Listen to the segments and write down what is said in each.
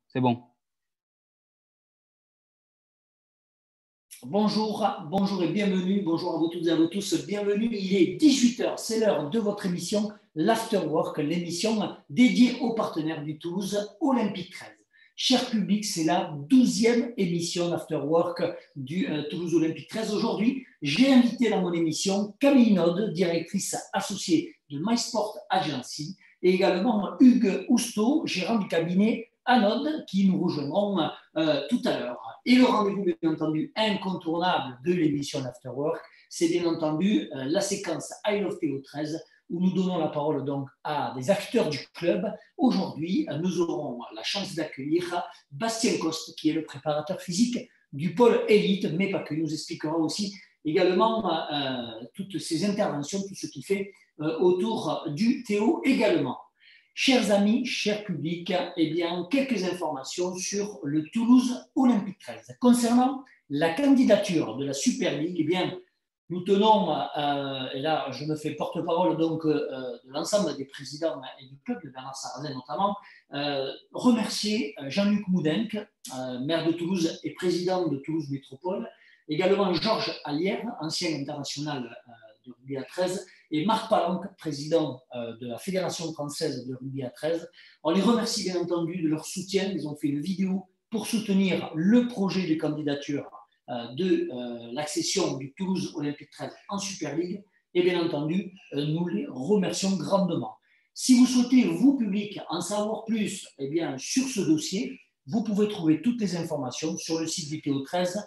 C'est bon. Bonjour, bonjour et bienvenue. Bonjour à vous toutes et à vous tous. Bienvenue. Il est 18 h. C'est l'heure de votre émission l'Afterwork, l'émission dédiée aux partenaires du Toulouse Olympique 13. Cher public, c'est la 12e émission d'Afterwork du Toulouse Olympique 13. Aujourd'hui, j'ai invité dans mon émission Camille Node, directrice associée de MySport Agency, et également Hugues Housteau, gérant du cabinet Anode, qui nous rejoindront tout à l'heure. Et le rendez-vous, bien entendu, incontournable de l'émission d'Afterwork, c'est bien entendu la séquence I Love Théo 13, où nous donnons la parole donc à des acteurs du club. Aujourd'hui, nous aurons la chance d'accueillir Bastien Coste, qui est le préparateur physique du pôle élite, mais pas que. Il nous expliquera aussi également toutes ses interventions, tout ce qu'il fait autour du Théo également. Chers amis, chers publics, eh bien, quelques informations sur le Toulouse Olympique 13. Concernant la candidature de la Super League, eh bien, nous tenons, et là je me fais porte-parole donc de l'ensemble des présidents et du club, de Bernard Sarrazin notamment, remercier Jean-Luc Moudenc, maire de Toulouse et président de Toulouse Métropole, également Georges Allière, ancien international de rugby à 13, et Marc Palanque, président de la Fédération française de rugby à 13. On les remercie bien entendu de leur soutien. Ils ont fait une vidéo pour soutenir le projet de candidature de l'accession du Toulouse Olympique 13 en Super League. Et bien entendu, nous les remercions grandement. Si vous souhaitez, vous public, en savoir plus eh bien, sur ce dossier, vous pouvez trouver toutes les informations sur le site du TO13,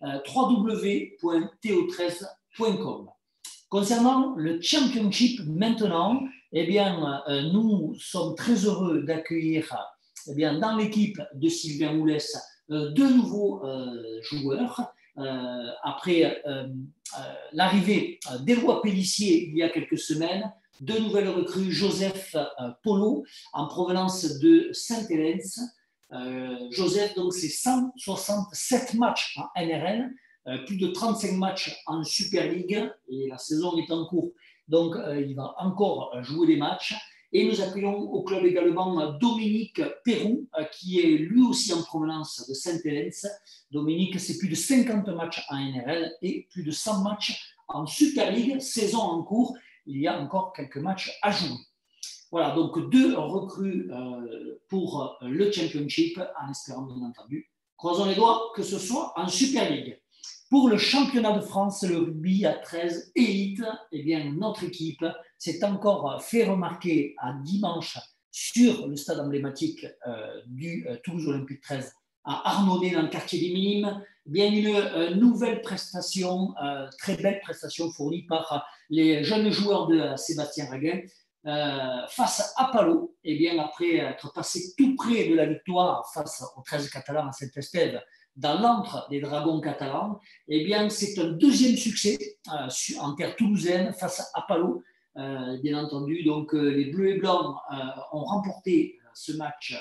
www.to13.com. Concernant le Championship maintenant, eh bien, nous sommes très heureux d'accueillir eh bien, dans l'équipe de Sylvain Moulès deux nouveaux joueurs. Après l'arrivée d'Éloi Pellissier il y a quelques semaines, deux nouvelles recrues, Joseph Polo en provenance de Saint-Hélens. Joseph, donc, c'est 167 matchs en NRL. Plus de 35 matchs en Super League et la saison est en cours. Donc, il va encore jouer des matchs. Et nous accueillons au club également Dominique Perroux, qui est lui aussi en provenance de Saint-Hélens. Dominique, c'est plus de 50 matchs en NRL et plus de 100 matchs en Super League. Saison en cours, il y a encore quelques matchs à jouer. Voilà, donc deux recrues pour le Championship, en espérant bien entendu, croisons les doigts, que ce soit en Super League. Pour le championnat de France, le rugby à 13 élite, eh bien, notre équipe s'est encore fait remarquer à dimanche sur le stade emblématique du Toulouse Olympique 13 à Arnaudet, dans le quartier des Minimes. Eh bien, une nouvelle prestation, très belle prestation fournie par les jeunes joueurs de Sébastien Raguin. Face à Palo, eh bien, après être passé tout près de la victoire face aux 13 catalans à Saint-Estève, dans l'antre des Dragons catalans, eh bien, c'est un deuxième succès en terre toulousaine face à Palo. Bien entendu, donc les Bleus et Blancs ont remporté ce match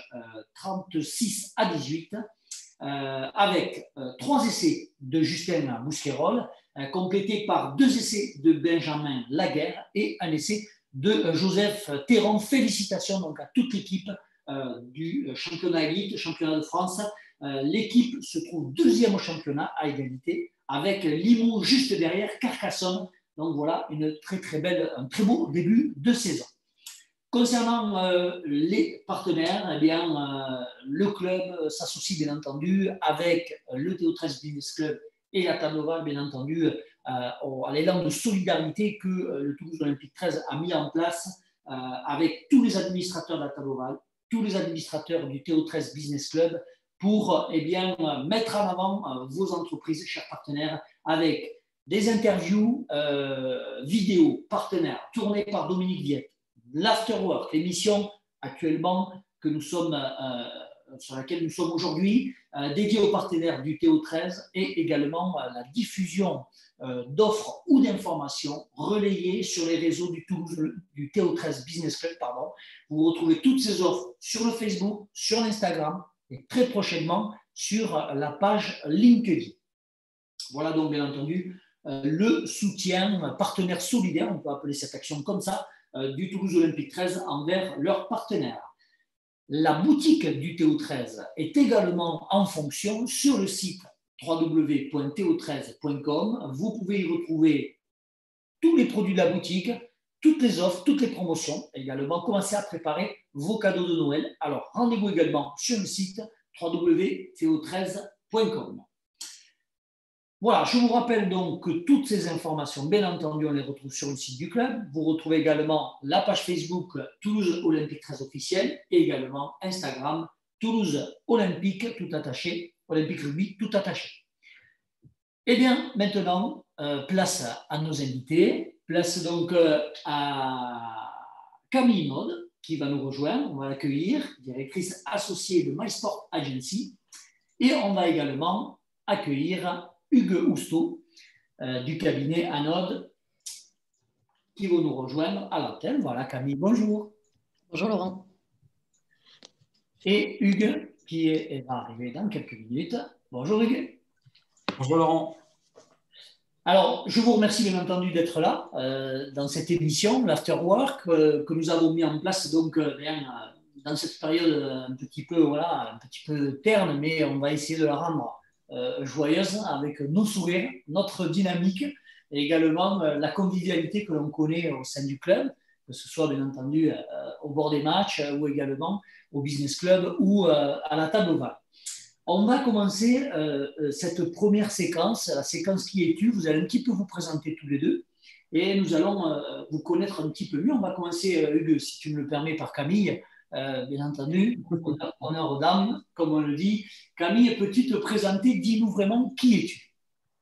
36-18 avec 3 essais de Justin Mousquerolles, complétés par 2 essais de Benjamin Laguerre et un essai de Joseph Théron. Félicitations donc à toute l'équipe du championnat élite, championnat de France. L'équipe se trouve deuxième au championnat à égalité avec Limoux juste derrière, Carcassonne. Donc voilà, un très beau début de saison. Concernant les partenaires, eh bien, le club s'associe bien entendu avec le TO13 Business Club et la Table Ovale, bien entendu, à l'élan de solidarité que le Toulouse Olympique 13 a mis en place avec tous les administrateurs de la Table Ovale, tous les administrateurs du TO13 Business Club, pour eh bien, mettre en avant vos entreprises, chers partenaires, avec des interviews vidéo partenaires tournées par Dominique Viette, l'Afterwork, l'émission actuellement que nous sommes, sur laquelle nous sommes aujourd'hui, dédiée aux partenaires du TO13 et également la diffusion d'offres ou d'informations relayées sur les réseaux du TO13 Business Club. Pardon. Vous retrouvez toutes ces offres sur le Facebook, sur l'Instagram, et très prochainement sur la page LinkedIn. Voilà donc bien entendu le soutien partenaire solidaire, on peut appeler cette action comme ça, du Toulouse Olympique 13 envers leurs partenaires. La boutique du TO13 est également en fonction sur le site www.to13.com. Vous pouvez y retrouver tous les produits de la boutique, toutes les offres, toutes les promotions. Également, commencez à préparer vos cadeaux de Noël. Alors, rendez-vous également sur le site www.to13.com. Voilà, je vous rappelle donc que toutes ces informations, bien entendu, on les retrouve sur le site du club. Vous retrouvez également la page Facebook Toulouse Olympique 13 officielle et également Instagram Toulouse Olympique tout attaché, Olympique Rugby tout attaché. Eh bien, maintenant, place à nos invités. Place donc à Camille Maud qui va nous rejoindre. On va l'accueillir, directrice associée de MySport Agency. Et on va également accueillir Hugues Housteau du cabinet Anode qui va nous rejoindre à l'antenne. Voilà, Camille, bonjour. Bonjour Laurent. Et Hugues qui va arriver dans quelques minutes. Bonjour Hugues. Bonjour Laurent. Alors, je vous remercie bien entendu d'être là dans cette émission, l'Afterwork, que nous avons mis en place donc dans cette période un petit peu terne, mais on va essayer de la rendre joyeuse avec nos sourires, notre dynamique et également la convivialité que l'on connaît au sein du club, que ce soit bien entendu au bord des matchs ou également au business club ou à la table ovale. On va commencer cette première séquence, la séquence Qui es-tu? Vous allez un petit peu vous présenter tous les deux et nous allons vous connaître un petit peu mieux. On va commencer, Hugues, si tu me le permets, par Camille. Bien entendu, honneur aux dames, comme on le dit. Camille, peux-tu te présenter? Dis-nous vraiment qui es-tu?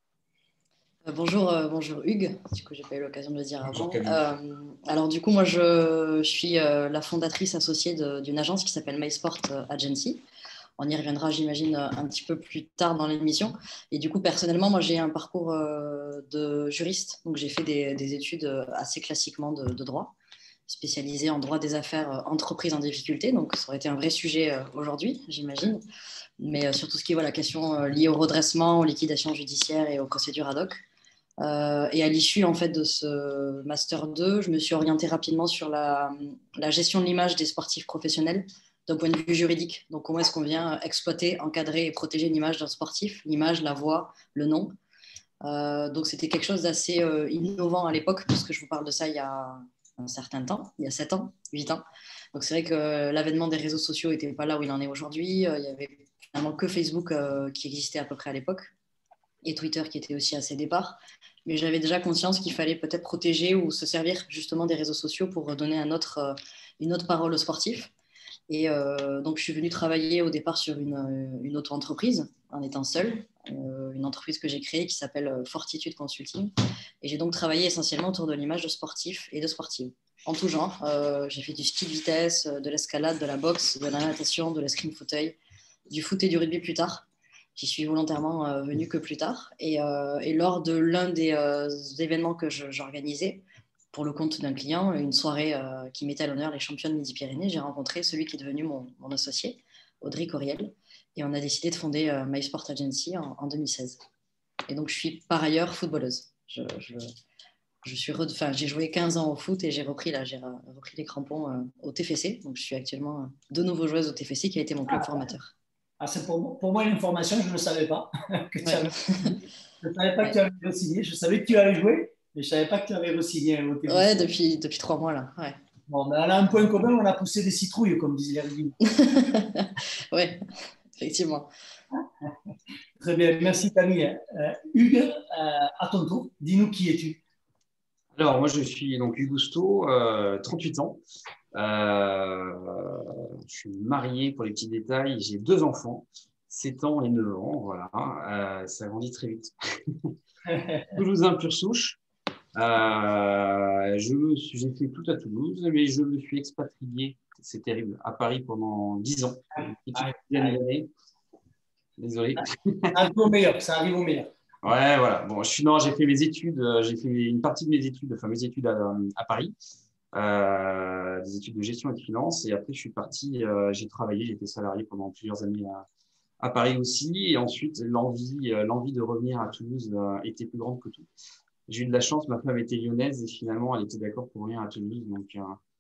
Bonjour Hugues, du coup j'ai pas eu l'occasion de le dire avant. Alors du coup moi je suis la fondatrice associée d'une agence qui s'appelle MySport Agency. On y reviendra, j'imagine, un petit peu plus tard dans l'émission. Et du coup, personnellement, moi, j'ai un parcours de juriste. Donc, j'ai fait des études assez classiquement de droit, spécialisée en droit des affaires entreprises en difficulté. Donc, ça aurait été un vrai sujet aujourd'hui, j'imagine. Mais sur tout ce qui est la question liée au redressement, aux liquidations judiciaires et aux procédures ad hoc. Et à l'issue en fait de ce master 2, je me suis orientée rapidement sur la gestion de l'image des sportifs professionnels d'un point de vue juridique. Donc, comment est-ce qu'on vient exploiter, encadrer et protéger l'image d'un sportif, l'image, la voix, le nom. Donc, c'était quelque chose d'assez innovant à l'époque, parce que je vous parle de ça il y a un certain temps, il y a 7 ans, 8 ans. Donc, c'est vrai que l'avènement des réseaux sociaux n'était pas là où il en est aujourd'hui. Il y avait finalement que Facebook qui existait à peu près à l'époque, et Twitter qui était aussi à ses départs. Mais j'avais déjà conscience qu'il fallait peut-être protéger ou se servir justement des réseaux sociaux pour donner une autre parole aux sportifs. Et donc, je suis venue travailler au départ sur une auto-entreprise en étant seule, une entreprise que j'ai créée qui s'appelle Fortitude Consulting. Et j'ai donc travaillé essentiellement autour de l'image de sportifs et de sportives, en tout genre. J'ai fait du ski de vitesse, de l'escalade, de la boxe, de la natation, de l'escrime fauteuil, du foot et du rugby plus tard. J'y suis volontairement venue que plus tard. Et lors de l'un des événements que j'organisais, pour le compte d'un client, une soirée qui mettait à l'honneur les championnes Midi-Pyrénées, j'ai rencontré celui qui est devenu mon associé, Audrey Coriel, et on a décidé de fonder MySport Agency en 2016. Et donc, je suis par ailleurs footballeuse. J'ai joué 15 ans au foot et j'ai repris les crampons au TFC. Donc, je suis actuellement de nouveau joueuse au TFC qui a été mon club formateur. C'est pour moi une information, je ne savais pas. Je ne savais pas que tu avais re-signé. Je savais que tu allais jouer, mais je ne savais pas que tu avais re-signé au TFC. Ouais, depuis 3 mois là. Ouais. Bon, ben, on a un point commun, on a poussé des citrouilles, comme disent les rugbymen. Oui, effectivement. Très bien, merci Camille. Hugues, à ton tour, dis-nous qui es-tu? Alors, moi, je suis donc Hugues Housteau, 38 ans. Je suis marié pour les petits détails. J'ai 2 enfants, 7 ans et 9 ans. Voilà, ça grandit très vite. Toulousain pur souche. J'ai fait tout à Toulouse, mais je me suis expatrié, c'est terrible, à Paris pendant 10 ans. Désolé. Ça arrive au meilleur. Ouais, voilà. Bon, j'ai fait mes études, j'ai fait une partie de mes études, enfin mes études à Paris, des études de gestion et de finance. Et après, je suis parti, j'ai travaillé, j'ai été salarié pendant plusieurs années à Paris aussi. Et ensuite, l'envie de revenir à Toulouse était plus grande que tout. J'ai eu de la chance, ma femme était lyonnaise et finalement, elle était d'accord pour venir à Toulouse. Donc,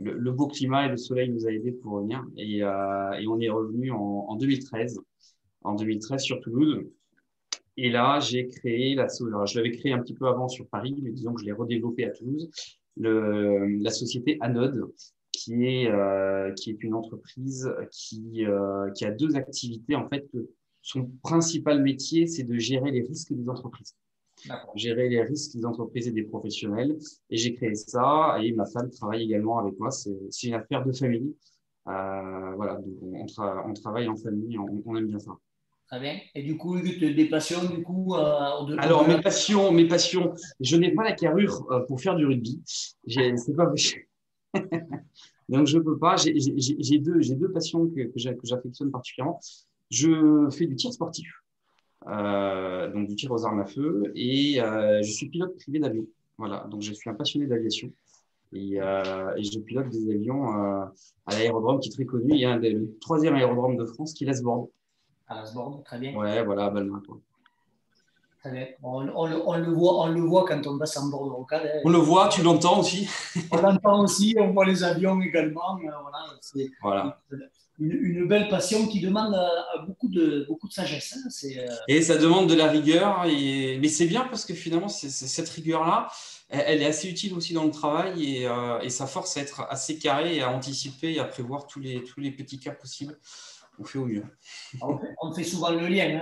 le beau climat et le soleil nous a aidés pour revenir. Et on est revenu en 2013. En 2013 sur Toulouse. Et là, j'ai créé alors, je l'avais créé un petit peu avant sur Paris, mais disons que je l'ai redéveloppé à Toulouse, la société Anode, qui est une entreprise qui a deux activités. En fait, son principal métier, c'est de gérer les risques des entreprises. Gérer les risques des entreprises et des professionnels. Et j'ai créé ça, et ma femme travaille également avec moi. C'est une affaire de famille. Voilà, donc on travaille en famille, on aime bien ça. Très bien. Et du coup, des passions, du coup, alors, mes passions, je n'ai pas la carrure pour faire du rugby. C'est pas donc je peux pas. J'ai deux passions que j'affectionne particulièrement. Je fais du tir sportif, donc du tir aux armes à feu, et je suis pilote privé d'avion. Voilà, donc je suis un passionné d'aviation et je pilote des avions à l'aérodrome qui est très connu. Il y a le troisième aérodrome de France qui est l'Asborn. À l'Asborn, très bien. Ouais, voilà, à Balma, quoi. Très bien. On le voit quand on passe en bord de rocade. On le voit, tu l'entends aussi. On l'entend aussi, on voit les avions également. Voilà, c'est une belle passion qui demande beaucoup de sagesse. Et ça demande de la rigueur. Mais c'est bien parce que finalement, cette rigueur-là, elle est assez utile aussi dans le travail et ça force à être assez carré et à anticiper et à prévoir tous les petits cas possibles. On fait au mieux. On fait souvent le lien,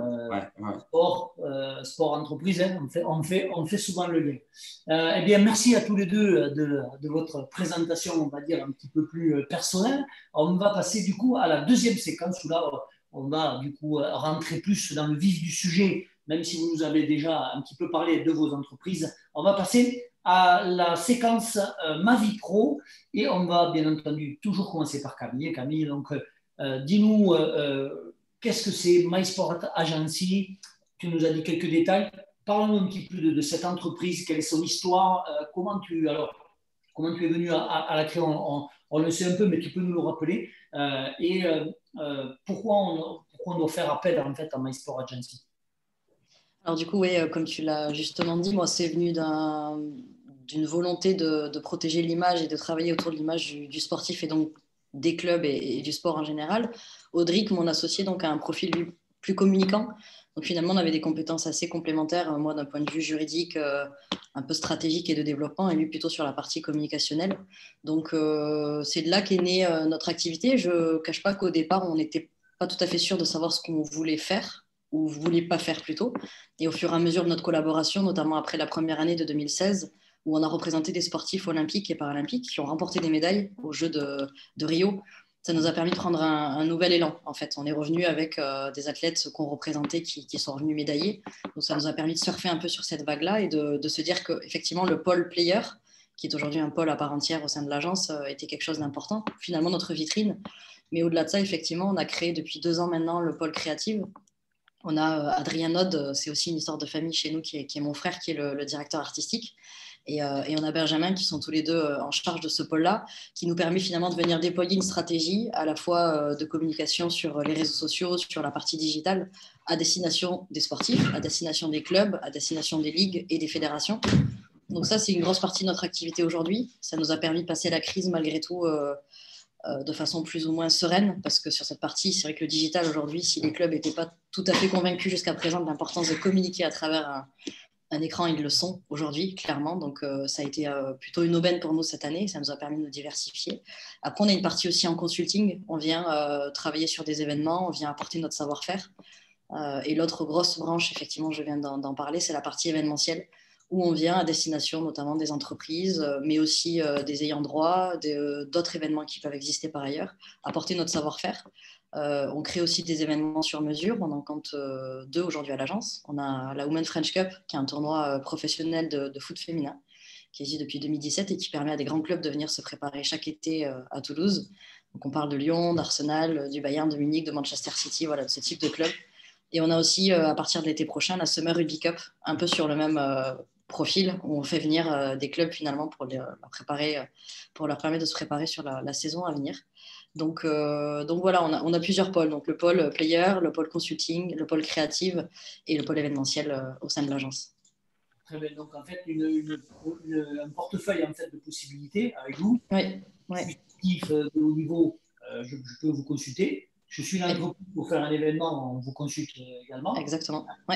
sport, entreprise, hein, on fait souvent le lien. Eh bien, merci à tous les deux de votre présentation, on va dire, un petit peu plus personnelle. On va passer du coup à la deuxième séquence où là, on va du coup rentrer plus dans le vif du sujet, même si vous nous avez déjà un petit peu parlé de vos entreprises. On va passer à la séquence Ma vie pro et on va bien entendu toujours commencer par Camille. Camille, donc, dis-nous, qu'est-ce que c'est MySport Agency? Tu nous as dit quelques détails. Parle-nous un petit peu de cette entreprise, quelle est son histoire, comment tu es venu à la créer, on le sait un peu, mais tu peux nous le rappeler, et pourquoi on doit faire appel en fait à MySport Agency? Alors du coup, oui, comme tu l'as justement dit, moi, c'est venu d'une volonté de protéger l'image et de travailler autour de l'image du sportif et donc des clubs et du sport en général. Audric, mon associé, donc, a un profil plus communicant. Donc finalement, on avait des compétences assez complémentaires, moi d'un point de vue juridique, un peu stratégique et de développement, et lui plutôt sur la partie communicationnelle. Donc c'est de là qu'est née notre activité. Je ne cache pas qu'au départ, on n'était pas tout à fait sûr de savoir ce qu'on voulait faire, ou voulait pas faire plutôt. Et au fur et à mesure de notre collaboration, notamment après la première année de 2016, où on a représenté des sportifs olympiques et paralympiques qui ont remporté des médailles aux Jeux de Rio, ça nous a permis de prendre un nouvel élan. En fait, on est revenu avec des athlètes qu'on représentait qui sont revenus médaillés. Donc, ça nous a permis de surfer un peu sur cette vague-là et de se dire qu'effectivement, le pôle player, qui est aujourd'hui un pôle à part entière au sein de l'agence, était quelque chose d'important. Finalement, notre vitrine. Mais au-delà de ça, effectivement, on a créé depuis 2 ans maintenant le pôle créative. On a Adrien Nod, c'est aussi une histoire de famille chez nous, qui est mon frère, qui est le directeur artistique. Et on a Benjamin, qui sont tous les deux en charge de ce pôle-là, qui nous permet finalement de venir déployer une stratégie à la fois de communication sur les réseaux sociaux, sur la partie digitale, à destination des sportifs, à destination des clubs, à destination des ligues et des fédérations. Donc ça, c'est une grosse partie de notre activité aujourd'hui. Ça nous a permis de passer la crise malgré tout de façon plus ou moins sereine, parce que sur cette partie, c'est vrai que le digital aujourd'hui, si les clubs n'étaient pas tout à fait convaincus jusqu'à présent de l'importance de communiquer à travers un écran, ils le sont aujourd'hui, clairement. Donc, ça a été plutôt une aubaine pour nous cette année. Ça nous a permis de nous diversifier. Après, on a une partie aussi en consulting. On vient travailler sur des événements, on vient apporter notre savoir-faire. Et l'autre grosse branche, effectivement, je viens d'en parler, c'est la partie événementielle, où on vient à destination notamment des entreprises, mais aussi des ayants droit, d'autres événements qui peuvent exister par ailleurs, apporter notre savoir-faire. On crée aussi des événements sur mesure. On en compte 2 aujourd'hui à l'agence. On a la Women French Cup, qui est un tournoi professionnel de foot féminin, qui existe depuis 2017 et qui permet à des grands clubs de venir se préparer chaque été à Toulouse. Donc on parle de Lyon, d'Arsenal, du Bayern, de Munich, de Manchester City, voilà, de ce type de club. Et on a aussi, à partir de l'été prochain, la Summer Rugby Cup, un peu sur le même profil, où on fait venir des clubs finalement pour leur permettre de se préparer sur la saison à venir. Donc voilà, on a plusieurs pôles. Donc le pôle player, le pôle consulting, le pôle créative et le pôle événementiel au sein de l'agence. Très bien. Donc en fait, un portefeuille en fait, de possibilités avec vous. Oui. sportifs de haut niveau, je peux vous consulter. Je suis l'entreprise pour faire un événement, on vous consulte également. Exactement, ouais,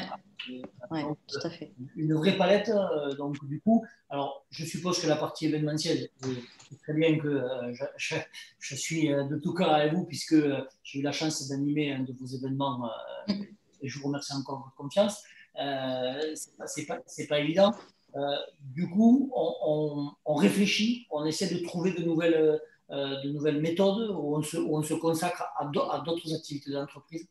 tout à fait. Une vraie palette, donc du coup, alors je suppose que la partie événementielle, c'est très bien que je suis de tout cœur avec vous puisque j'ai eu la chance d'animer un de vos événements et je vous remercie encore de votre confiance. C'est pas évident. Du coup, on réfléchit, on essaie de trouver de nouvelles méthodes où on se consacre à d'autres activités de l'entreprise.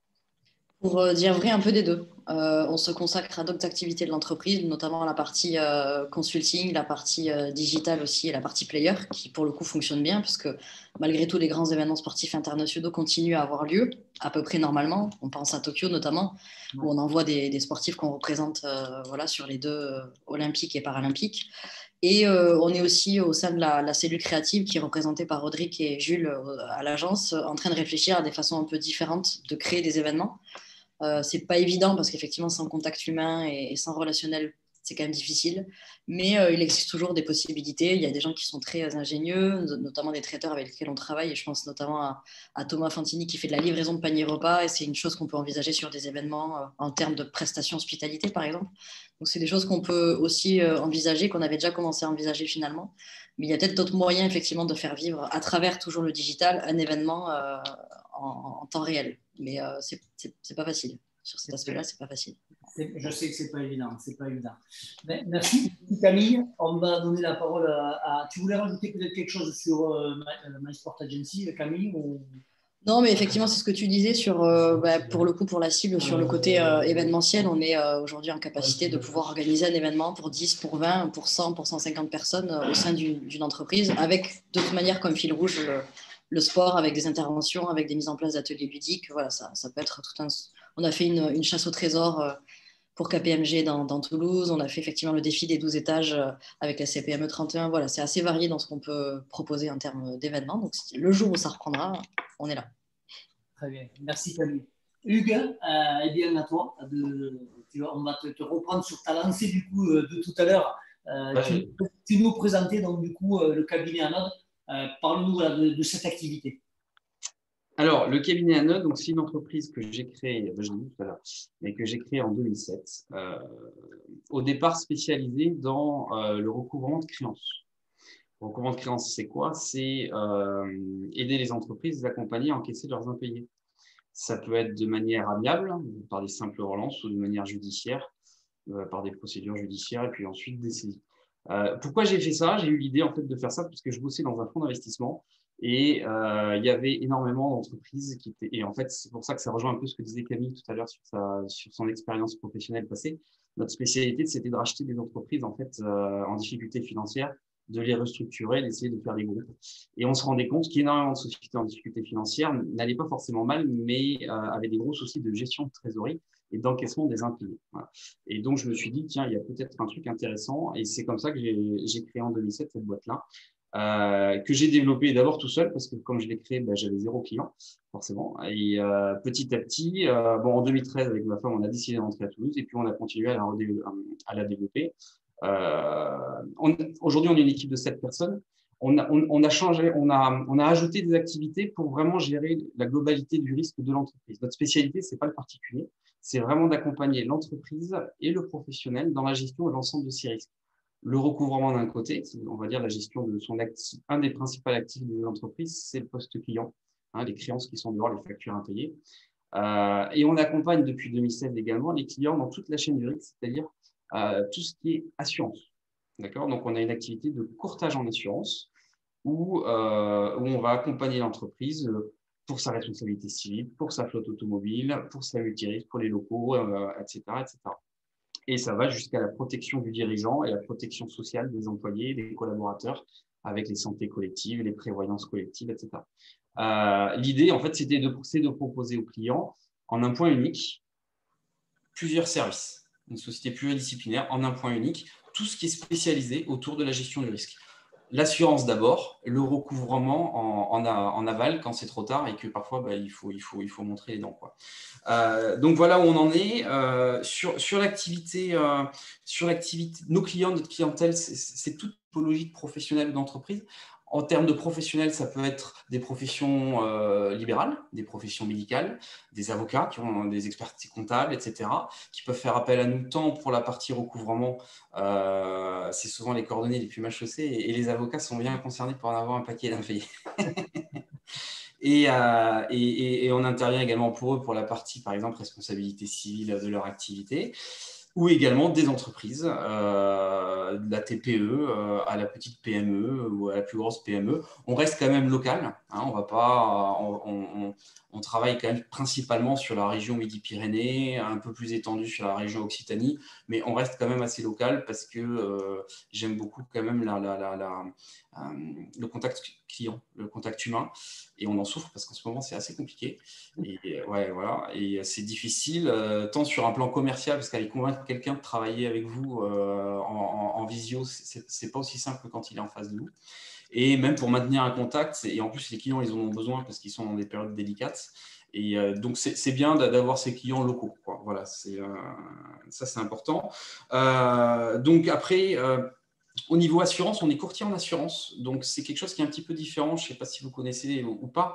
Pour dire vrai, un peu des deux. On se consacre à d'autres activités de l'entreprise, notamment la partie consulting, la partie digitale aussi et la partie player, qui pour le coup fonctionne bien, parce que malgré tout, les grands événements sportifs internationaux continuent à avoir lieu, à peu près normalement. On pense à Tokyo notamment, où on envoie des sportifs qu'on représente voilà, sur les deux olympiques et paralympiques. Et on est aussi au sein de la cellule créative qui est représentée par Rodrigue et Jules à l'agence, en train de réfléchir à des façons un peu différentes de créer des événements. C'est pas évident parce qu'effectivement, sans contact humain et sans relationnel, c'est quand même difficile. Mais il existe toujours des possibilités. Il y a des gens qui sont très ingénieux, notamment des traiteurs avec lesquels on travaille. Et je pense notamment à Thomas Fantini qui fait de la livraison de panier repas. Et c'est une chose qu'on peut envisager sur des événements en termes de prestations hospitalité, par exemple. Donc, c'est des choses qu'on peut aussi envisager, qu'on avait déjà commencé à envisager finalement. Mais il y a peut-être d'autres moyens, effectivement, de faire vivre à travers toujours le digital un événement en temps réel. Mais c'est pas facile. Sur cet aspect-là, c'est pas facile. Je sais que c'est pas évident, c'est pas évident. Mais merci Camille. On va donner la parole à. Tu voulais rajouter peut-être quelque chose sur MySport Agency, Camille ou... Non, mais effectivement, c'est ce que tu disais sur, pour le coup, pour la cible, sur le côté événementiel, on est aujourd'hui en capacité de pouvoir organiser un événement pour 10, pour 20, pour 100, pour 150 personnes au sein d'une entreprise, avec de toute manière comme fil rouge le sport, avec des interventions, avec des mises en place d'ateliers ludiques. Voilà, ça peut être tout un... On a fait une chasse au trésor pour KPMG dans Toulouse. On a fait effectivement le défi des 12 étages avec la CPME 31. Voilà, c'est assez varié dans ce qu'on peut proposer en termes d'événements. Donc, le jour où ça reprendra, on est là. Très bien. Merci Camille. Hugues, eh bien à toi. On va te reprendre sur ta lancée du coup de tout à l'heure. Tu nous présentais donc du coup le cabinet Anode. Parle-nous de cette activité. Alors, le cabinet Anode, donc c'est une entreprise que j'ai créée, je l'ai dit tout à l'heure, mais que j'ai créée en 2007. Au départ spécialisée dans le recouvrement de créances. Le recouvrement de créances, c'est quoi? C'est aider les entreprises, les accompagner à encaisser leurs impayés. Ça peut être de manière amiable, par des simples relances, ou de manière judiciaire, par des procédures judiciaires, et puis ensuite des saisies. Pourquoi j'ai fait ça? J'ai eu l'idée en fait de faire ça parce que je bossais dans un fonds d'investissement et il y avait énormément d'entreprises qui étaient. Et en fait, c'est pour ça que ça rejoint un peu ce que disait Camille tout à l'heure sur son expérience professionnelle passée. Notre spécialité, c'était de racheter des entreprises en fait en difficulté financière, de les restructurer, d'essayer de faire des groupes. Et on se rendait compte qu'énormément de sociétés en difficulté financière n'allaient pas forcément mal, mais avaient des gros soucis de gestion de trésorerie et d'encaissement des impayés. Voilà. Et donc, je me suis dit, tiens, il y a peut-être un truc intéressant. Et c'est comme ça que j'ai créé en 2007 cette boîte-là, que j'ai développée d'abord tout seul, parce que comme je l'ai créée, j'avais 0 client, forcément. Et petit à petit, en 2013, avec ma femme, on a décidé de rentrer à Toulouse, et puis on a continué à la développer. Aujourd'hui, on est une équipe de 7 personnes. On a changé, on a ajouté des activités pour vraiment gérer la globalité du risque de l'entreprise. Notre spécialité, c'est pas le particulier, c'est vraiment d'accompagner l'entreprise et le professionnel dans la gestion de l'ensemble de ces risques. Le recouvrement d'un côté, on va dire la gestion de son actif, un des principaux actifs de l'entreprise, c'est le poste client, les créances qui sont dehors, les factures impayées. Et on accompagne depuis 2016 également les clients dans toute la chaîne du risque, c'est-à-dire tout ce qui est assurance. D'accord? Donc, on a une activité de courtage en assurance où on va accompagner l'entreprise pour sa responsabilité civile, pour sa flotte automobile, pour sa multirisque, pour les locaux, etc., etc. Et ça va jusqu'à la protection du dirigeant et la protection sociale des employés, des collaborateurs, avec les santé collectives, les prévoyances collectives, etc. L'idée, en fait, c'était de proposer aux clients, en un point unique, plusieurs services. Une société pluridisciplinaire, en un point unique, tout ce qui est spécialisé autour de la gestion du risque. L'assurance d'abord, le recouvrement en aval quand c'est trop tard et que parfois il faut montrer les dents, quoi. Donc voilà où on en est. Sur l'activité, nos clients, notre clientèle, c'est toute typologie de professionnels d'entreprise. En termes de professionnels, ça peut être des professions libérales, des professions médicales, des avocats qui ont des expertises comptables, etc., qui peuvent faire appel à nous tant pour la partie recouvrement, c'est souvent les coordonnées les plus mal chaussées, et les avocats sont bien concernés pour en avoir un paquet d'impayés. Et on intervient également pour eux pour la partie, par exemple, responsabilité civile de leur activité, ou également des entreprises, de la TPE à la petite PME ou à la plus grosse PME. On reste quand même local, hein, on va pas, on travaille quand même principalement sur la région Midi-Pyrénées, un peu plus étendu sur la région Occitanie, mais on reste quand même assez local parce que j'aime beaucoup quand même le contact client, le contact humain, et on en souffre parce qu'en ce moment c'est assez compliqué. Et ouais, voilà, et c'est difficile tant sur un plan commercial, parce qu'aller convaincre quelqu'un de travailler avec vous en visio, c'est pas aussi simple que quand il est en face de vous. Et même pour maintenir un contact, et en plus les clients ils en ont besoin parce qu'ils sont dans des périodes délicates. Et donc c'est bien d'avoir ces clients locaux, quoi. Voilà, ça c'est important. Donc après. Au niveau assurance, on est courtier en assurance, donc c'est quelque chose qui est un petit peu différent. Je ne sais pas si vous connaissez ou pas.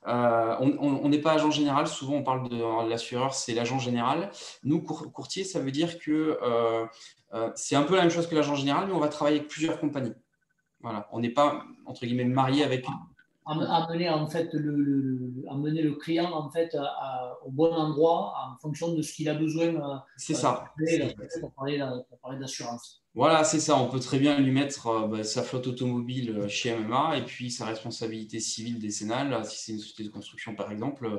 On n'est pas agent général. Souvent, on parle de l'assureur, c'est l'agent général. Nous, courtier, ça veut dire que c'est un peu la même chose que l'agent général, mais on va travailler avec plusieurs compagnies. Voilà, on n'est pas entre guillemets marié avec. Amener en fait amener le client en fait au bon endroit en fonction de ce qu'il a besoin. C'est ça. Pour parler d'assurance. Voilà, c'est ça. On peut très bien lui mettre sa flotte automobile chez MMA et puis sa responsabilité civile décennale, si c'est une société de construction par exemple,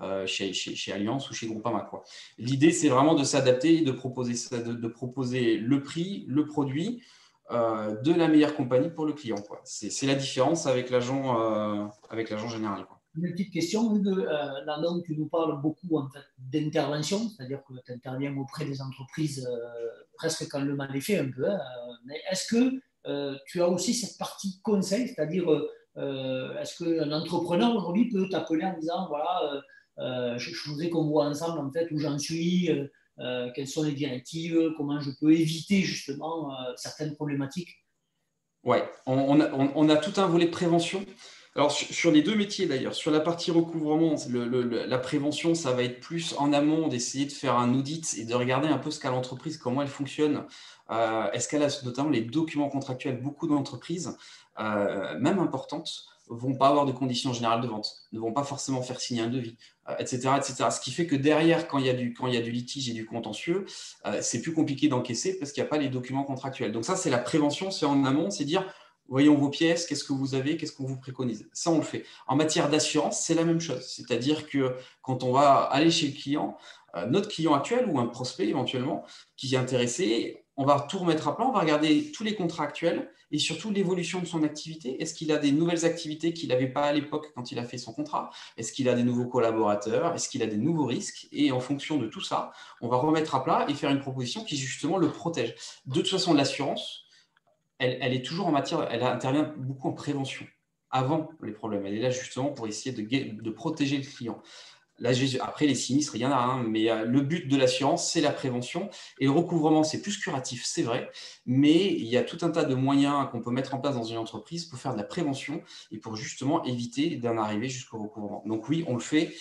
chez Allianz ou chez Groupama, quoi. L'idée, c'est vraiment de s'adapter et de proposer le prix, le produit de la meilleure compagnie pour le client, quoi. C'est la différence avec l'agent général, quoi. Une petite question, Hugues. Là, donc, tu nous parles beaucoup en fait, d'intervention, c'est-à-dire que tu interviens auprès des entreprises presque quand le mal est fait un peu. Hein, mais est-ce que tu as aussi cette partie conseil, c'est-à-dire est-ce qu'un entrepreneur aujourd'hui peut t'appeler en disant voilà, je voudrais qu'on voit ensemble en fait où j'en suis, quelles sont les directives, comment je peux éviter justement certaines problématiques? Ouais, on a tout un volet prévention. Alors, sur les deux métiers d'ailleurs, sur la partie recouvrement, la prévention, ça va être plus en amont d'essayer de faire un audit et de regarder un peu ce qu'a l'entreprise, comment elle fonctionne. Est-ce qu'elle a notamment les documents contractuels? Beaucoup d'entreprises, même importantes, vont pas avoir de conditions générales de vente, ne vont pas forcément faire signer un devis, etc., etc. Ce qui fait que derrière, quand il y a du litige et du contentieux, c'est plus compliqué d'encaisser parce qu'il n'y a pas les documents contractuels. Donc ça, c'est la prévention, c'est en amont, c'est dire voyons vos pièces, qu'est-ce que vous avez, qu'est-ce qu'on vous préconise. Ça, on le fait. En matière d'assurance, c'est la même chose. C'est-à-dire que quand on va aller chez le client, notre client actuel ou un prospect éventuellement qui est intéressé, on va tout remettre à plat, on va regarder tous les contrats actuels et surtout l'évolution de son activité. Est-ce qu'il a des nouvelles activités qu'il n'avait pas à l'époque quand il a fait son contrat? Est-ce qu'il a des nouveaux collaborateurs? Est-ce qu'il a des nouveaux risques? Et en fonction de tout ça, on va remettre à plat et faire une proposition qui justement le protège. De toute façon, l'assurance, elle est toujours en matière, elle intervient beaucoup en prévention, avant les problèmes. Elle est là justement pour essayer de protéger le client. Là, après, les sinistres, il y en a un, mais le but de l'assurance, c'est la prévention. Et le recouvrement, c'est plus curatif, c'est vrai, mais il y a tout un tas de moyens qu'on peut mettre en place dans une entreprise pour faire de la prévention et pour justement éviter d'en arriver jusqu'au recouvrement. Donc oui, on le fait.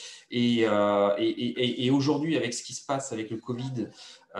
Et aujourd'hui, avec ce qui se passe avec le Covid,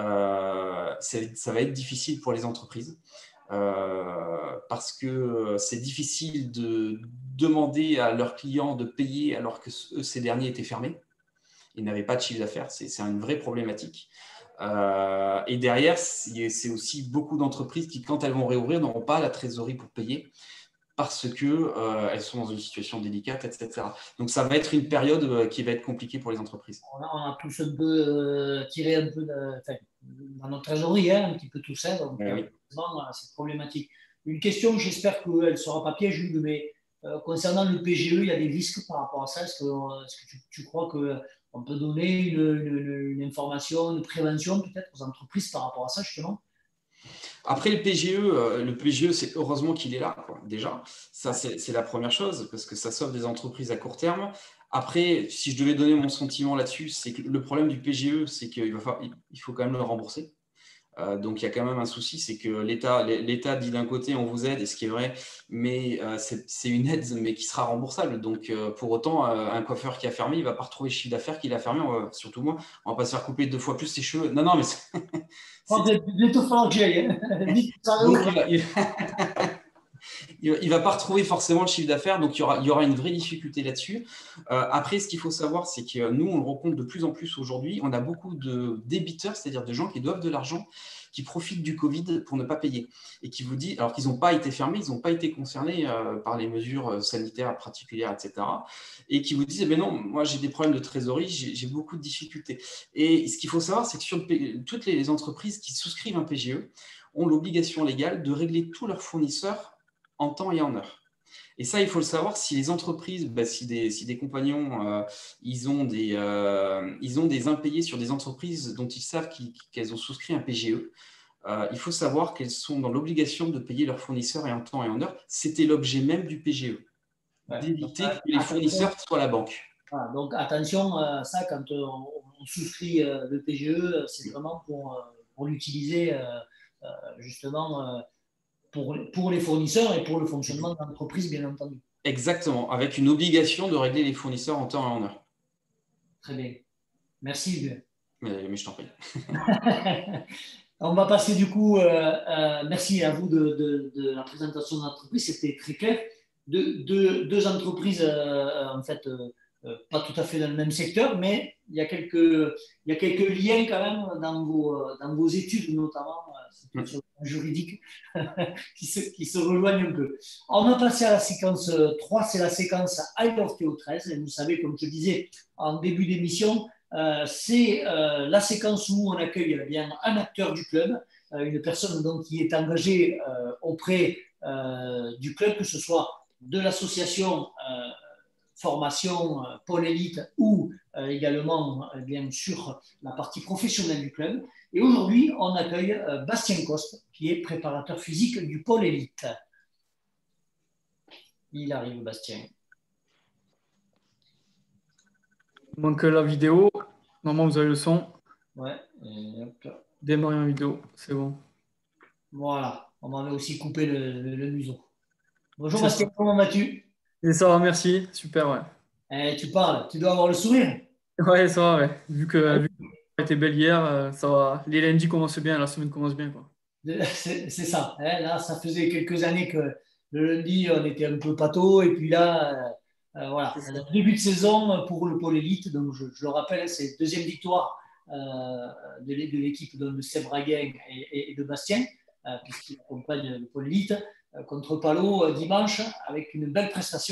ça va être difficile pour les entreprises. Parce que c'est difficile de demander à leurs clients de payer alors que ces derniers étaient fermés. Ils n'avaient pas de chiffre d'affaires. C'est une vraie problématique. Et derrière, c'est aussi beaucoup d'entreprises qui, quand elles vont réouvrir, n'auront pas la trésorerie pour payer parce qu'elles sont dans une situation délicate, etc. Donc, ça va être une période qui va être compliquée pour les entreprises. On a tous un peu tiré un peu dans notre trésorerie, hein, un petit peu tout ça, donc oui. C'est problématique. Une question, j'espère qu'elle ne sera pas piège, Hugues, mais concernant le PGE, il y a des risques par rapport à ça. Est-ce que tu crois qu'on peut donner une information, une prévention peut-être aux entreprises par rapport à ça, justement? Après le PGE, c'est heureusement qu'il est là, quoi, déjà. Ça, c'est la première chose, parce que ça sauve des entreprises à court terme. Après, si je devais donner mon sentiment là-dessus, c'est que le problème du PGE, c'est qu'il faut quand même le rembourser. Donc, il y a quand même un souci, c'est que l'État dit d'un côté, on vous aide, et ce qui est vrai, mais c'est une aide mais qui sera remboursable. Donc, pour autant, un coiffeur qui a fermé, il ne va pas retrouver le chiffre d'affaires qu'il a fermé. Surtout moi, on ne va pas se faire couper 2 fois plus ses cheveux. Non, mais bientôt falloir que j'aille. Donc, il va pas retrouver forcément le chiffre d'affaires, donc il y aura une vraie difficulté là-dessus. Après, ce qu'il faut savoir, c'est que nous, on le rencontre de plus en plus aujourd'hui. On a beaucoup de débiteurs, c'est-à-dire de gens qui doivent de l'argent, qui profitent du Covid pour ne pas payer et qui vous disent, alors qu'ils n'ont pas été fermés, ils n'ont pas été concernés par les mesures sanitaires particulières, etc. Et qui vous disent, eh ben non, moi j'ai des problèmes de trésorerie, j'ai beaucoup de difficultés. Et ce qu'il faut savoir, c'est que sur toutes les entreprises qui souscrivent un PGE ont l'obligation légale de régler tous leurs fournisseurs en temps et en heure. Et ça, il faut le savoir, si les entreprises, si des compagnons, ils ont des impayés sur des entreprises dont ils savent qu'elles ont souscrit un PGE, il faut savoir qu'elles sont dans l'obligation de payer leurs fournisseurs et en temps et en heure. C'était l'objet même du PGE, d'éviter que les fournisseurs soient la banque. Voilà, donc attention à ça, quand on souscrit le PGE, c'est vraiment pour l'utiliser justement pour les fournisseurs et pour le fonctionnement de l'entreprise, bien entendu. Exactement, avec une obligation de régler les fournisseurs en temps et en heure. Très bien. Merci, Hugues. Mais je t'en prie. On va passer du coup, merci à vous de la présentation de l'entreprise, c'était très clair. Deux entreprises, en fait, pas tout à fait dans le même secteur, mais il y a quelques liens quand même dans vos études, notamment sur le juridique, qui se rejoignent un peu. On va passer à la séquence 3, c'est la séquence I Love Théo 13. Et vous savez, comme je disais en début d'émission, c'est la séquence où on accueille bien un acteur du club, une personne donc, qui est engagée auprès du club, que ce soit de l'association formation pôle élite ou également bien sûr la partie professionnelle du club. Et aujourd'hui, on accueille Bastien Coste, qui est préparateur physique du pôle élite. Il arrive, Bastien. Il manque la vidéo. Normalement, vous avez le son. Ouais. Et hop. Démarrer en vidéo, c'est bon. Voilà. On m'avait aussi coupé le museau. Bonjour Bastien, comment vas-tu? Et ça va, merci. Super, ouais. Tu parles, tu dois avoir le sourire. Ouais, ça va, ouais. Vu que était belle hier, ça va. Les lundis commencent bien, la semaine commence bien, quoi. C'est ça. Hein, là, ça faisait quelques années que le lundi, on était un peu pâteau. Et puis là, voilà, début de saison pour le pôle élite. Donc, je le rappelle, c'est deuxième victoire de l'équipe de Seb Raguin et de Bastien, puisqu'il accompagne le pôle élite, contre Palo dimanche, avec une belle prestation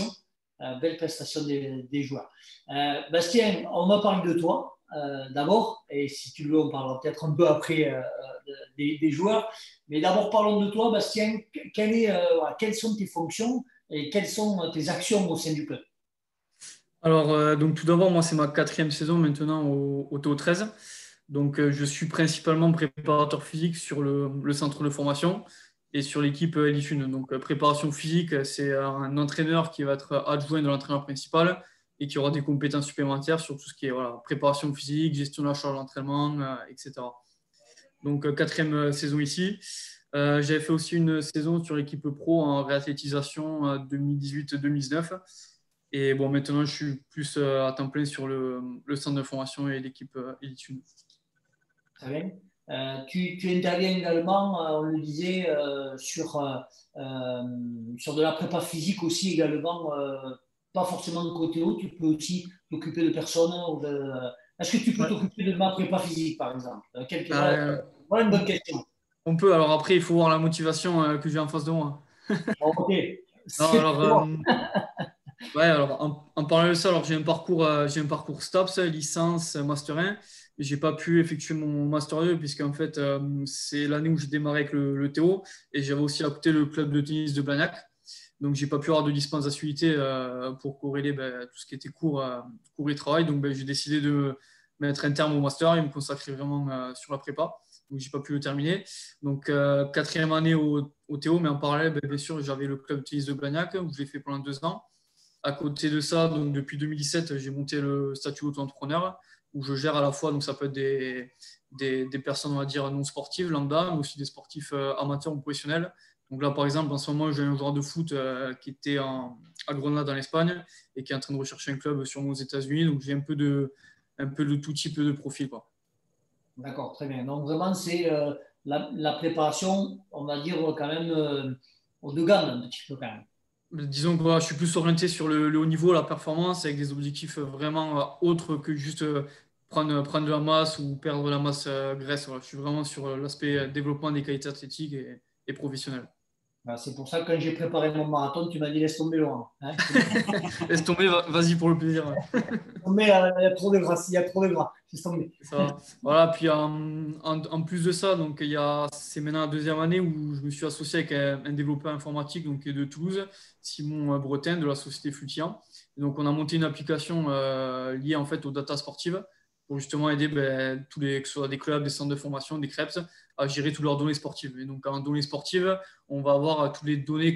des joueurs. Bastien, on va parler de toi d'abord, et si tu le veux, on parlera peut-être un peu après des joueurs. Mais d'abord, parlons de toi, Bastien. Quelles sont tes fonctions et quelles sont tes actions au sein du club? Alors, donc tout d'abord, moi, c'est ma 4e saison maintenant au Théo 13. Donc, je suis principalement préparateur physique sur le centre de formation et sur l'équipe Elite 1. Donc, préparation physique, c'est un entraîneur qui va être adjoint de l'entraîneur principal et qui aura des compétences supplémentaires sur tout ce qui est préparation physique, gestion de la charge d'entraînement, etc. Donc, 4e saison ici. J'avais fait aussi une saison sur l'équipe pro en réathlétisation 2018-2019. Et bon, maintenant, je suis plus à temps plein sur le centre de formation et l'équipe Elite 1. Très bien. Tu interviens également, on le disait, sur de la prépa physique aussi également, pas forcément de côté haut, tu peux aussi t'occuper de personnes. Est-ce que tu peux t'occuper de ma prépa physique, par exemple? Voilà une bonne question. On peut. Alors après, il faut voir la motivation que j'ai en face de moi. Ok. Non, alors, en parlant de ça, alors j'ai un parcours STAPS, licence, Master 1. Je n'ai pas pu effectuer mon Master 2 puisqu'en fait, c'est l'année où j'ai démarré avec le Théo et j'avais aussi à côté le club de tennis de Blagnac. Donc, je n'ai pas pu avoir de dispensabilité pour corréler tout ce qui était cours et travail. Donc, j'ai décidé de mettre un terme au Master et me consacrer vraiment sur la prépa. Donc, je n'ai pas pu le terminer. Donc, 4e année au Théo, mais en parallèle, bien sûr, j'avais le club de tennis de Blagnac où je l'ai fait pendant 2 ans À côté de ça, donc depuis 2017, j'ai monté le statut auto-entrepreneur où je gère à la fois, donc ça peut être des personnes, on va dire, non sportives, lambda, mais aussi des sportifs amateurs ou professionnels. Donc là, par exemple, en ce moment, j'ai un joueur de foot qui était à Grenade en Espagne et qui est en train de rechercher un club sûrement aux États-Unis. Donc j'ai un peu de tout type de profil, quoi. D'accord, très bien. Donc vraiment, c'est la préparation, on va dire quand même haut de gamme un petit peu quand même. Disons que voilà, je suis plus orienté sur le haut niveau, la performance, avec des objectifs vraiment autres que juste prendre de la masse ou perdre de la masse graisse. Voilà. Je suis vraiment sur l'aspect développement des qualités athlétiques et professionnelles. Ben, c'est pour ça que quand j'ai préparé mon marathon, tu m'as dit laisse tomber loin. Hein. Laisse tomber, vas-y pour le plaisir. Mais il y a trop de gras, il y a trop de gras. Laisse tomber. Ça, voilà, puis en plus de ça, donc, c'est maintenant la deuxième année où je me suis associé avec un développeur informatique donc, de Toulouse, Simon Bretin de la société Flutian. Et donc on a monté une application liée en fait aux data sportives pour justement aider que ce soit des clubs, des centres de formation, des CREPS, à gérer toutes leurs données sportives. Et donc en données sportives, on va avoir toutes les données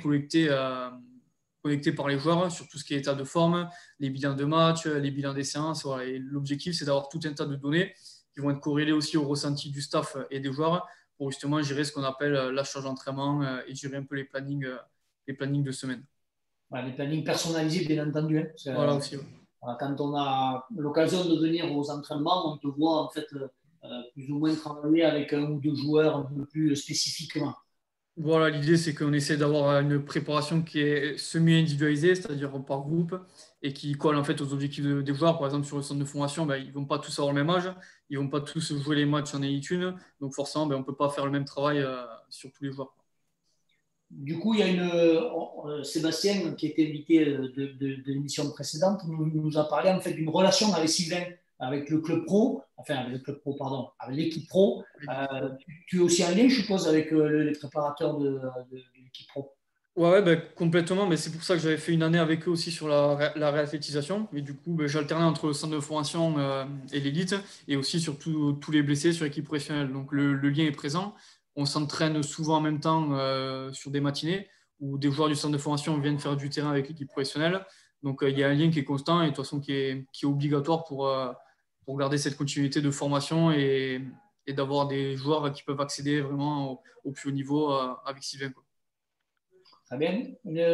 collectées par les joueurs sur tout ce qui est état de forme, les bilans de match, les bilans des séances. Voilà. Et l'objectif, c'est d'avoir tout un tas de données qui vont être corrélées aussi au ressenti du staff et des joueurs pour justement gérer ce qu'on appelle la charge d'entraînement et gérer un peu les plannings de semaine. Ouais, les plannings personnalisés, bien entendu. Hein, parce que, voilà aussi. Ouais. Quand on a l'occasion de venir aux entraînements, on te voit en fait plus ou moins travailler avec un ou deux joueurs un peu plus spécifiquement. Voilà, l'idée, c'est qu'on essaie d'avoir une préparation qui est semi-individualisée, c'est-à-dire par groupe, et qui colle en fait aux objectifs des joueurs. Par exemple, sur le centre de formation, ils ne vont pas tous avoir le même âge, ils ne vont pas tous jouer les matchs en Elite 1, donc forcément, on ne peut pas faire le même travail sur tous les joueurs. Du coup, il y a Sébastien, qui était invité de l'émission précédente, nous a parlé en fait d'une relation avec Sylvain, avec le club pro, avec l'équipe pro. Tu es aussi en lien, je suppose, avec les préparateurs de l'équipe pro. Ouais, complètement. Mais c'est pour ça que j'avais fait une année avec eux aussi sur la réathlétisation. Et du coup, j'alternais entre le centre de formation et l'élite, et aussi sur tous les blessés sur l'équipe professionnelle. Donc le lien est présent. On s'entraîne souvent en même temps sur des matinées où des joueurs du centre de formation viennent faire du terrain avec l'équipe professionnelle. Donc il y a un lien qui est constant et de toute façon qui est obligatoire pour garder cette continuité de formation et d'avoir des joueurs qui peuvent accéder vraiment au plus haut niveau avec Sylvain, quoi. Très bien.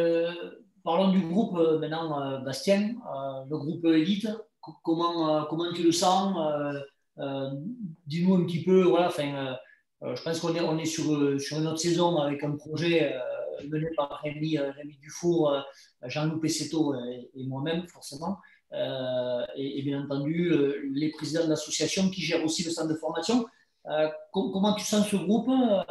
Parlons du groupe maintenant, Bastien. Le groupe élite, comment tu le sens dis-nous un petit peu. Voilà, je pense qu'on est sur une autre saison avec un projet mené par Rémi Dufour, Jean-Loup Pessetto et moi-même, forcément. Et bien entendu, les présidents de l'association qui gèrent aussi le centre de formation. Comment tu sens ce groupe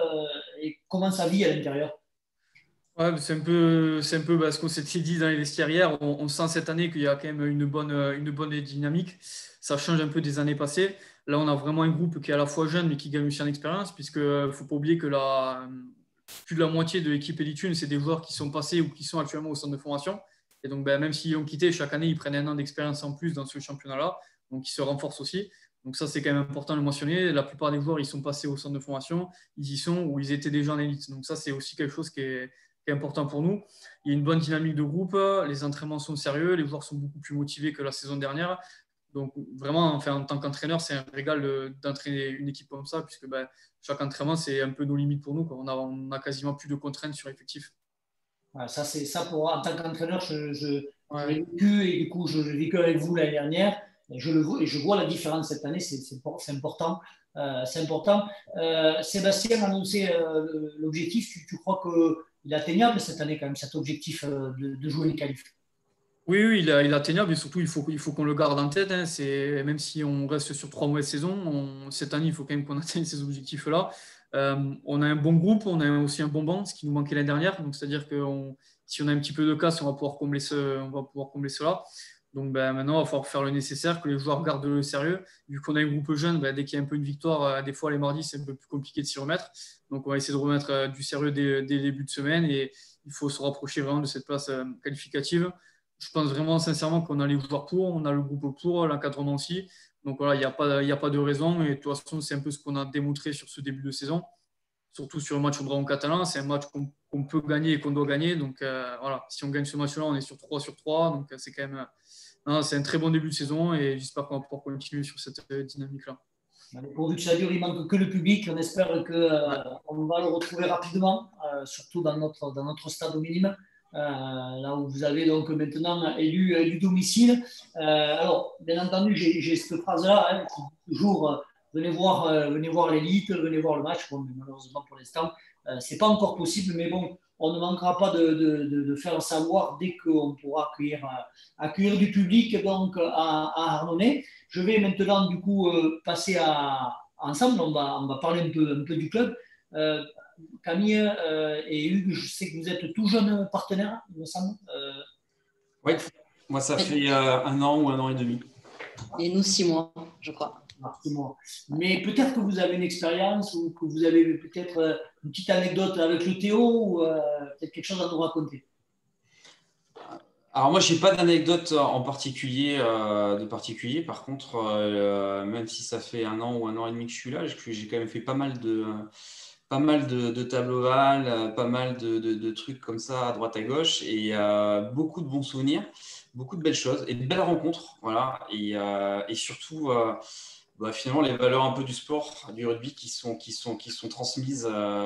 et comment ça vit à l'intérieur? Ouais, c'est un peu ce qu'on s'était dit dans les vestiaires hier. On sent cette année qu'il y a quand même une bonne dynamique. Ça change un peu des années passées. Là, on a vraiment un groupe qui est à la fois jeune mais qui gagne aussi en expérience, puisque faut pas oublier que plus de la moitié de l'équipe Elite 1, c'est des joueurs qui sont passés ou qui sont actuellement au centre de formation. Et donc, même s'ils ont quitté, chaque année, ils prennent un an d'expérience en plus dans ce championnat-là. Donc, ils se renforcent aussi. Donc, ça, c'est quand même important de le mentionner. La plupart des joueurs, ils sont passés au centre de formation. Ils y sont ou ils étaient déjà en élite. Donc, ça, c'est aussi quelque chose qui est important pour nous. Il y a une bonne dynamique de groupe, les entraînements sont sérieux, les joueurs sont beaucoup plus motivés que la saison dernière. Donc vraiment, en tant qu'entraîneur, c'est un régal d'entraîner une équipe comme ça, puisque chaque entraînement, c'est un peu nos limites pour nous, quoi. On a quasiment plus de contraintes sur l'effectif. Ouais, ça, c'est ça en tant qu'entraîneur, je l'ai vécu et du coup, je l'ai vécu avec vous l'année dernière. Et je vois la différence cette année, c'est important. C'est important. Sébastien a annoncé l'objectif. Tu crois qu'il est atteignable cette année, quand même, cet objectif de jouer les qualifs? Oui, il est atteignable et surtout, il faut qu'on le garde en tête. Hein. Même si on reste sur 3 mois de saison, cette année, il faut quand même qu'on atteigne ces objectifs-là. On a un bon groupe, on a aussi un bon banc, ce qui nous manquait l'année dernière. Donc, c'est-à-dire que si on a un petit peu de casse, on va pouvoir combler cela. Donc maintenant, il va falloir faire le nécessaire, que les joueurs gardent le sérieux. Vu qu'on a un groupe jeune, dès qu'il y a un peu une victoire, des fois les mardis, c'est un peu plus compliqué de s'y remettre. Donc on va essayer de remettre du sérieux dès le début de semaine et il faut se rapprocher vraiment de cette place qualificative. Je pense vraiment sincèrement qu'on a les joueurs pour, on a le groupe pour, l'encadrement aussi. Donc voilà, il n'y a pas de raison. Et de toute façon, c'est un peu ce qu'on a démontré sur ce début de saison. surtout sur le match au Dragon catalan. C'est un match qu'on peut gagner et qu'on doit gagner. Donc voilà, si on gagne ce match-là, on est sur 3 sur 3. Donc c'est quand même c'est un très bon début de saison et j'espère qu'on va pouvoir continuer sur cette dynamique-là. Pourvu que ça dure, il ne manque que le public. On espère qu'on va le retrouver rapidement, surtout dans notre stade au minimum. Là où vous avez donc maintenant élu domicile. Alors, bien entendu, j'ai cette phrase-là qui dit toujours venez voir l'élite, venez voir le match. Bon, mais malheureusement, pour l'instant, ce n'est pas encore possible, mais bon, on ne manquera pas de faire savoir dès qu'on pourra accueillir du public donc, à Harnonnet. Je vais maintenant, du coup, passer ensemble. On va parler un peu du club. Camille et Hugues, je sais que vous êtes tout jeunes partenaires, il me semble. Oui, moi ça fait 1 an ou 1 an et demi. Et nous 6 mois, je crois. 6 mois. Mais peut-être que vous avez une expérience ou que vous avez peut-être une petite anecdote avec le Théo ou peut-être quelque chose à nous raconter. Alors moi, je n'ai pas d'anecdote en particulier, Par contre, même si ça fait 1 an ou 1 an et demi que je suis là, j'ai quand même fait pas mal de tableaux ovales, pas mal de trucs comme ça à droite à gauche et beaucoup de bons souvenirs, beaucoup de belles choses et de belles rencontres, voilà. Et surtout, finalement, les valeurs un peu du sport, du rugby qui sont transmises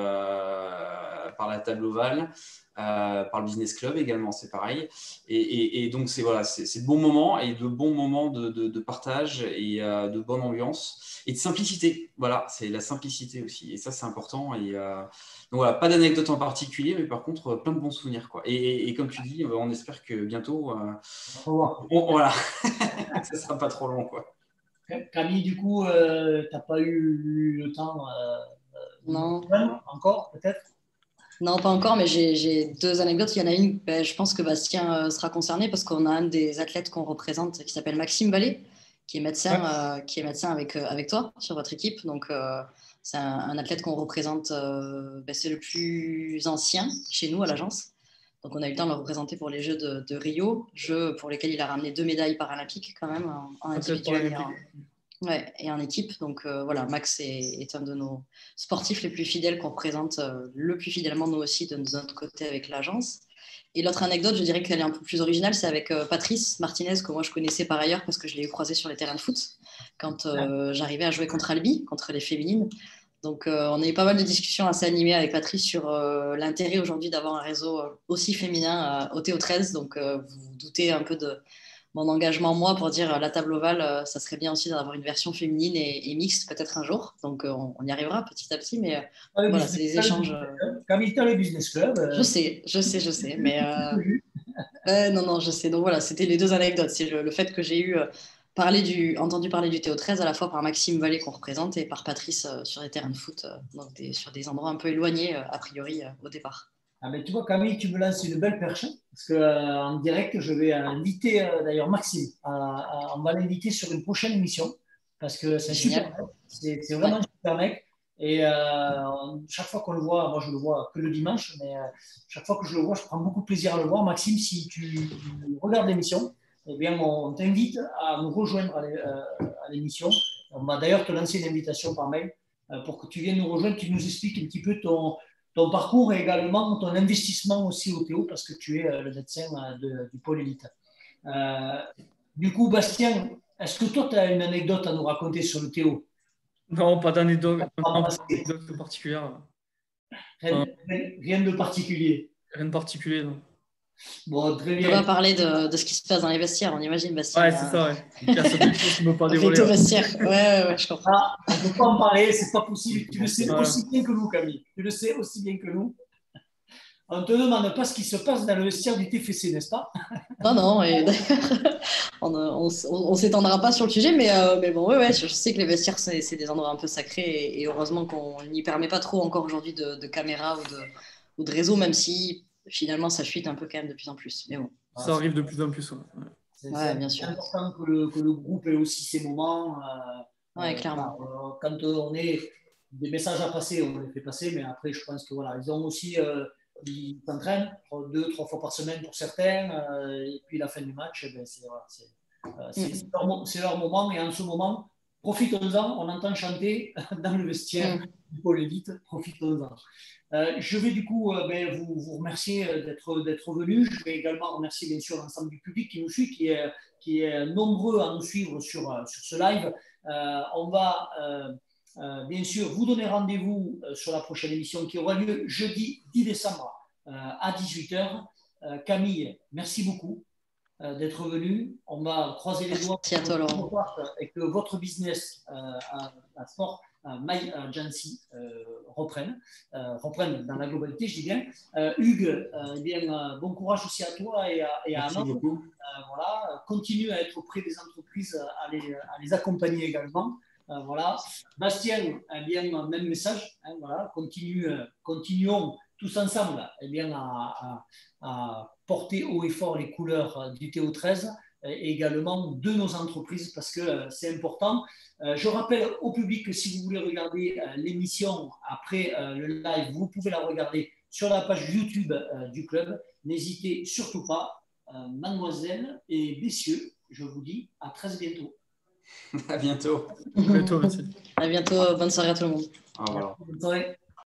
par la table ovale. Par le business club également, c'est pareil. Et donc, c'est de bons moments et de bons moments de partage et de bonne ambiance et de simplicité. Voilà, c'est la simplicité aussi. Et ça, c'est important. Et donc, voilà, pas d'anecdote en particulier, mais par contre, plein de bons souvenirs, quoi. Et comme tu dis, on espère que bientôt, voilà, ça sera pas trop long, quoi. Camille, du coup, tu n'as pas eu le temps Non. Encore, peut-être? Non, pas encore, mais j'ai 2 anecdotes. Il y en a une, je pense que Bastien sera concerné parce qu'on a un des athlètes qu'on représente qui s'appelle Maxime Vallée, qui est médecin, avec toi sur votre équipe. Donc, c'est un athlète qu'on représente, c'est le plus ancien chez nous à l'agence. Donc, on a eu le temps de le représenter pour les Jeux de Rio, Jeux pour lesquels il a ramené 2 médailles paralympiques quand même, en individuel et en équipe. Donc voilà, Max est un de nos sportifs les plus fidèles qu'on représente le plus fidèlement nous aussi de notre côté avec l'agence. Et l'autre anecdote, je dirais qu'elle est un peu plus originale, c'est avec Patrice Martinez, que moi je connaissais par ailleurs parce que je l'ai croisé sur les terrains de foot quand j'arrivais à jouer contre Albi, contre les féminines. Donc on a eu pas mal de discussions assez animées avec Patrice sur l'intérêt aujourd'hui d'avoir un réseau aussi féminin au TO13. Donc vous vous doutez un peu de mon engagement, moi, pour dire la table ovale, ça serait bien aussi d'avoir une version féminine et mixte peut-être un jour. Donc, on y arrivera petit à petit, mais voilà, c'est des échanges. Camille, le business club. Je sais, mais non, je sais. Donc voilà, c'était les 2 anecdotes. C'est le fait que j'ai entendu parler du TO13 à la fois par Maxime Vallée qu'on représente et par Patrice sur les terrains de foot, donc sur des endroits un peu éloignés a priori au départ. Ah, mais tu vois, Camille, tu me lances une belle perche parce qu'en direct, je vais inviter d'ailleurs Maxime. On va l'inviter sur une prochaine émission parce que c'est super mec. C'est vraiment un super mec. Et chaque fois qu'on le voit, moi je le vois que le dimanche, mais chaque fois que je le vois, je prends beaucoup de plaisir à le voir. Maxime, si tu regardes l'émission, eh bien, on t'invite à nous rejoindre à l'émission. On va d'ailleurs te lancer une invitation par mail pour que tu viennes nous rejoindre, tu nous expliques un petit peu ton parcours et également ton investissement aussi au Théo parce que tu es le médecin du pôle élite. Du coup, Bastien, est-ce que toi, tu as une anecdote à nous raconter sur le Théo? Non, pas d'anecdote particulière. Rien de particulier. Rien de particulier, non. Bon, très bien. On va parler de ce qui se passe dans les vestiaires, on imagine, Bastien. Ouais, c'est ça, ouais. Il y a certaines choses qui ne me pas dévoiler. Vestiaires. Ouais, je comprends. Ah, on ne peut pas en parler, c'est pas possible. Tu le sais aussi bien que nous, Camille. Tu le sais aussi bien que nous. On ne te demande pas ce qui se passe dans le vestiaire du TFC, n'est-ce pas? Non, et d'ailleurs, on ne s'étendra pas sur le sujet, mais bon, ouais, je sais que les vestiaires, c'est des endroits un peu sacrés, et heureusement qu'on n'y permet pas trop encore aujourd'hui de caméras ou de réseaux, même si finalement ça fuite un peu quand même de plus en plus. Mais bon. Ça arrive de plus en plus. Ouais, bien sûr. C'est important que le groupe ait aussi ses moments. Ouais, clairement. Quand on a des messages à passer, on les fait passer, mais après, je pense que voilà, ils ont aussi. Ils s'entraînent 2-3 fois par semaine pour certains, et puis la fin du match, c'est leur moment, et en ce moment, profitons-en, on entend chanter dans le vestiaire du pôle élite, profitons-en. Je vais du coup vous remercier d'être venu. Je vais également remercier bien sûr l'ensemble du public qui nous suit, qui est nombreux à nous suivre sur ce live. On va bien sûr vous donner rendez-vous sur la prochaine émission qui aura lieu jeudi 10 décembre à 18h. Camille, merci beaucoup d'être venu. On va croiser les doigts à toi, Laurent. Et que votre business à sport, My Agency, reprenne dans la globalité, je dis bien. Hugues, bon courage aussi à toi et à Anna. Voilà, continue à être auprès des entreprises, à les accompagner également. Voilà. Bastien, même message. Voilà, continuons tous ensemble à porter haut et fort les couleurs du TO13 et également de nos entreprises parce que c'est important. Je rappelle au public que si vous voulez regarder l'émission après le live, vous pouvez la regarder sur la page YouTube du club. N'hésitez surtout pas, mademoiselle et messieurs, je vous dis à très bientôt. À bientôt. À bientôt, merci. À bientôt, bonne soirée à tout le monde. Au revoir. Bonne soirée.